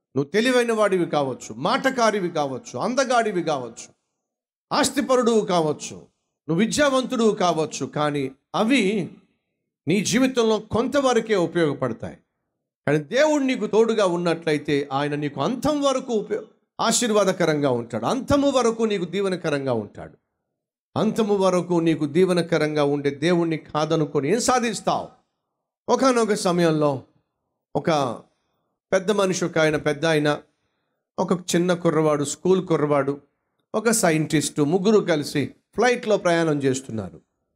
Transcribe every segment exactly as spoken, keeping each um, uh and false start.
నువ్వు తెలివైన వాడివి కావచ్చు, మాటకారివి కావచ్చు, అందగాడివి కావచ్చు, ఆస్తిపరుడువు కావచ్చు, నువ్వు విద్యావంతుడు కావచ్చు. కానీ అవి నీ జీవితంలో కొంతవరకే ఉపయోగపడతాయి. కానీ దేవుడు నీకు తోడుగా ఉన్నట్లయితే ఆయన నీకు అంతం వరకు ఉపయోగ ఆశీర్వాదకరంగా ఉంటాడు. అంతము వరకు నీకు దీవెనకరంగా ఉంటాడు. అంతము వరకు నీకు దీవెనకరంగా ఉండే దేవుణ్ణి కాదనుకొని ఏం సాధిస్తావు? ఒకానొక సమయంలో ఒక పెద్ద మనిషి, ఒక ఆయన పెద్ద ఆయన, ఒక చిన్న కుర్రవాడు, స్కూల్ కుర్రవాడు, ఒక సైంటిస్టు, ముగ్గురు కలిసి ఫ్లైట్లో ప్రయాణం చేస్తున్నారు.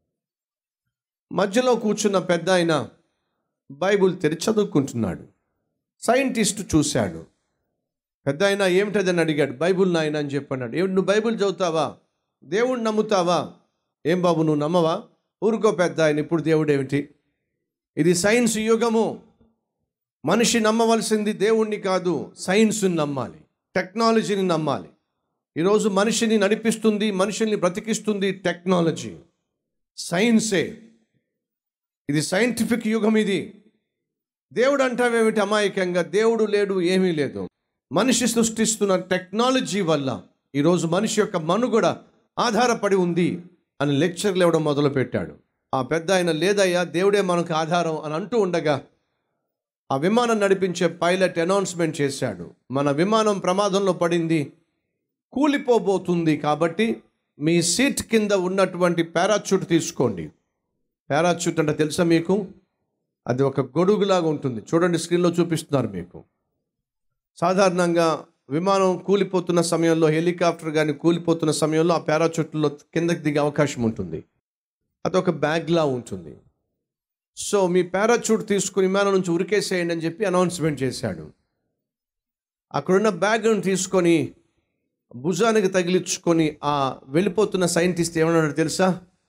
మధ్యలో కూర్చున్న పెద్ద ఆయన బైబుల్ తెరిచి చదువుకుంటున్నాడు. సైంటిస్ట్ చూశాడు. పెద్ద ఆయన ఏమిటదని అడిగాడు. బైబుల్ నాయన అని చెప్పన్నాడు. ఏమిటి నువ్వు బైబుల్ చదువుతావా? దేవుణ్ణి నమ్ముతావా? ఏం బాబు నువ్వు నమ్మవా? ఊరుకో పెద్ద ఆయన, ఇప్పుడు దేవుడు ఏమిటి? ఇది సైన్స్ యుగము. మనిషి నమ్మవలసింది దేవుణ్ణి కాదు, సైన్స్ని నమ్మాలి, టెక్నాలజీని నమ్మాలి. ఈరోజు మనిషిని నడిపిస్తుంది, మనుషుల్ని బ్రతికిస్తుంది టెక్నాలజీ, సైన్సే. ఇది సైంటిఫిక్ యుగం. ఇది దేవుడు అంటావేమిటి అమాయకంగా? దేవుడు లేడు, ఏమీ లేదు. మనిషి సృష్టిస్తున్న టెక్నాలజీ వల్ల ఈరోజు మనిషి యొక్క మనుగడ ఆధారపడి ఉంది అని లెక్చర్లు ఇవ్వడం మొదలుపెట్టాడు. ఆ పెద్ద ఆయన లేదయ్యా, దేవుడే మనకు ఆధారం అని అంటూ ఉండగా ఆ విమానం నడిపించే పైలట్ అనౌన్స్మెంట్ చేశాడు. మన విమానం ప్రమాదంలో పడింది, కూలిపోబోతుంది, కాబట్టి మీ సీట్ కింద ఉన్నటువంటి పారాచూట్ తీసుకోండి. పారాచూట్ అంటే తెలుసా మీకు? అది ఒక గొడుగులాగా ఉంటుంది. చూడండి, స్క్రీన్లో చూపిస్తున్నారు మీకు. సాధారణంగా విమానం కూలిపోతున్న సమయంలో, హెలికాప్టర్ కానీ కూలిపోతున్న సమయంలో ఆ పారాచూట్లో కిందకి దిగే అవకాశం ఉంటుంది. అదొక బ్యాగ్లా ఉంటుంది. సో మీ పారాచూట్ తీసుకుని విమానం నుంచి ఉరికేసేయండి అని చెప్పి అనౌన్స్మెంట్ చేశాడు. అక్కడున్న బ్యాగ్ను తీసుకొని భుజానికి తగిలించుకొని ఆ వెళ్ళిపోతున్న సైంటిస్ట్ ఏమన్నాడు తెలుసా?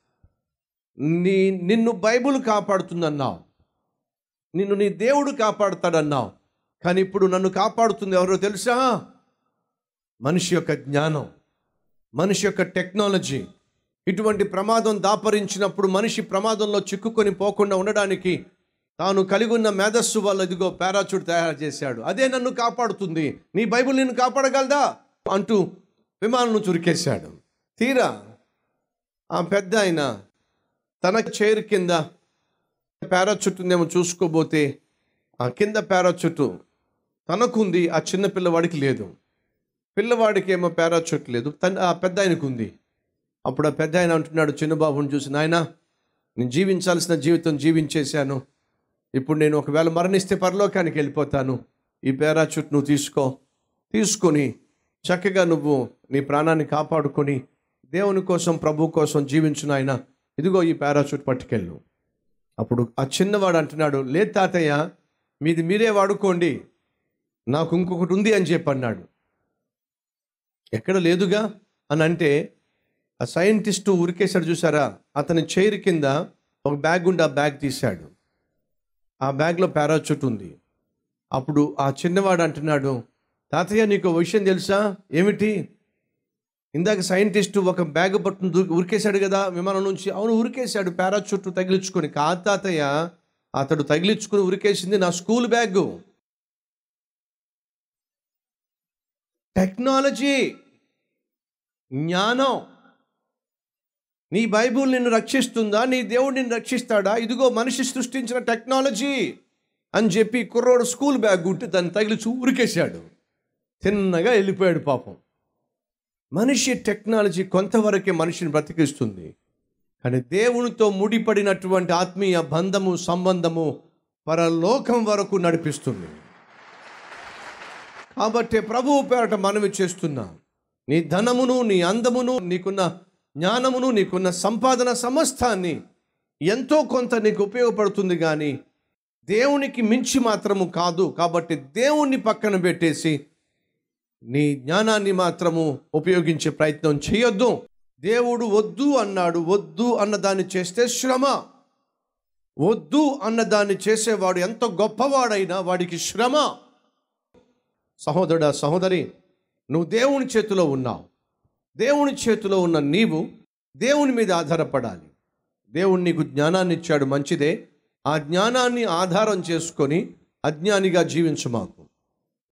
నీ నిన్ను బైబుల్ కాపాడుతుందన్నావు, నిన్ను నీ దేవుడు కాపాడుతాడన్నావు, కానీ ఇప్పుడు నన్ను కాపాడుతుంది ఎవరో తెలుసా? మనిషి యొక్క జ్ఞానం, మనిషి యొక్క టెక్నాలజీ. ఇటువంటి ప్రమాదం దాపరించినప్పుడు మనిషి ప్రమాదంలో చిక్కుకొని పోకుండా ఉండడానికి తాను కలిగి ఉన్న మేధస్సు వల్ల ఇదిగో పారాచూట్ తయారు చేశాడు. అదే నన్ను కాపాడుతుంది, నీ బైబుల్ నిన్ను కాపాడగలదా అంటూ విమానం చురికేశాడు. తీరా ఆ పెద్ద ఆయన తన చైర్ కింద పారాచూట్ ఉందేమో చూసుకోబోతే ఆ కింద పారాచూట్ తనకుంది, ఆ చిన్న పిల్లవాడికి లేదు. పిల్లవాడికి ఏమో పారాచూట్ లేదు, తన ఆ పెద్ద ఆయనకు ఉంది. అప్పుడు ఆ పెద్ద ఆయన అంటున్నాడు చిన్నబాబుని చూసి, నాయనా నేను జీవించాల్సిన జీవితం జీవించేశాను, ఇప్పుడు నేను ఒకవేళ మరణిస్తే పరలోకానికి వెళ్ళిపోతాను, ఈ పారాచూట్ నువ్వు తీసుకో, తీసుకొని చక్కగా నువ్వు నీ ప్రాణాన్ని కాపాడుకొని దేవుని కోసం, ప్రభు కోసం జీవించు నాయన, ఇదిగో ఈ పారాచూట్ పట్టుకెళ్ళు. అప్పుడు ఆ చిన్నవాడు అంటున్నాడు, లేదు తాతయ్య, మీది మీరే వాడుకోండి, నాకు ఇంకొకటి ఉంది అని చెప్పి అన్నాడు. ఎక్కడ లేదుగా అని అంటే ఆ సైంటిస్టు ఉరికేశాడు చూసారా, అతని చైర్ కింద ఒక బ్యాగ్ ఉండి ఆ బ్యాగ్ తీశాడు. ఆ బ్యాగ్లో పారాచూట్ ఉంది. అప్పుడు ఆ చిన్నవాడు అంటున్నాడు, తాతయ్య నీకు విషయం తెలుసా? ఏమిటి? ఇందాక సైంటిస్టు ఒక బ్యాగ్ పట్టును దూకి ఉరికేశాడు కదా విమానం నుంచి. అవును ఉరికేశాడు, పారాచూట్ తగిలించుకొని. కాదు తాతయ్య, అతడు తగిలించుకుని ఉరికేసింది నా స్కూల్ బ్యాగు. టెక్నాలజీ, జ్ఞానం. నీ బైబుల్ నిన్ను రక్షిస్తుందా? నీ దేవుడు నిన్ను రక్షిస్తాడా? ఇదిగో మనిషి సృష్టించిన టెక్నాలజీ అని చెప్పి కుర్రోడు స్కూల్ బ్యాగ్ ఉంటే దాన్ని తగిలించి ఉరికేశాడు. తిన్నగా వెళ్ళిపోయాడు పాపం. మనిషి టెక్నాలజీ కొంతవరకే మనిషిని బ్రతికిస్తుంది, కానీ దేవునితో ముడిపడినటువంటి ఆత్మీయ బంధము, సంబంధము పరలోకం వరకు నడిపిస్తుంది. కాబట్టి ప్రభువు పేరట మనవి చేస్తున్నా, నీ ధనమును, నీ అందమును, నీకున్న జ్ఞానమును, నీకున్న సంపాదన సమస్తాన్ని ఎంతో కొంత నీకు ఉపయోగపడుతుంది, కానీ దేవునికి మించి మాత్రము కాదు. కాబట్టి దేవుణ్ణి పక్కన పెట్టేసి నీ జ్ఞానాన్ని మాత్రము ఉపయోగించే ప్రయత్నం చేయొద్దు. దేవుడు వద్దు అన్నాడు. వద్దు అన్నదాన్ని చేస్తే శ్రమ. వద్దు అన్నదాన్ని చేసేవాడు ఎంత గొప్పవాడైనా వాడికి శ్రమ. సహోదరుడా, సహోదరి, నువ్వు దేవుని చేతిలో ఉన్నావు. దేవుని చేతిలో ఉన్న నీవు దేవుని మీద ఆధారపడాలి. దేవుడు నీకు జ్ఞానాన్ని ఇచ్చాడు, మంచిదే. ఆ జ్ఞానాన్ని ఆధారం చేసుకొని అజ్ఞానిగా జీవించమాకు.